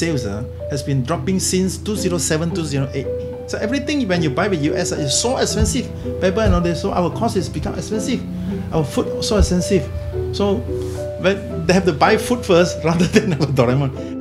sales has been dropping since 2007, 2008. So everything when you buy with US is so expensive. Paper and all this, so our cost has become expensive. Our food so expensive. So when they have to buy food first rather than our Doraemon.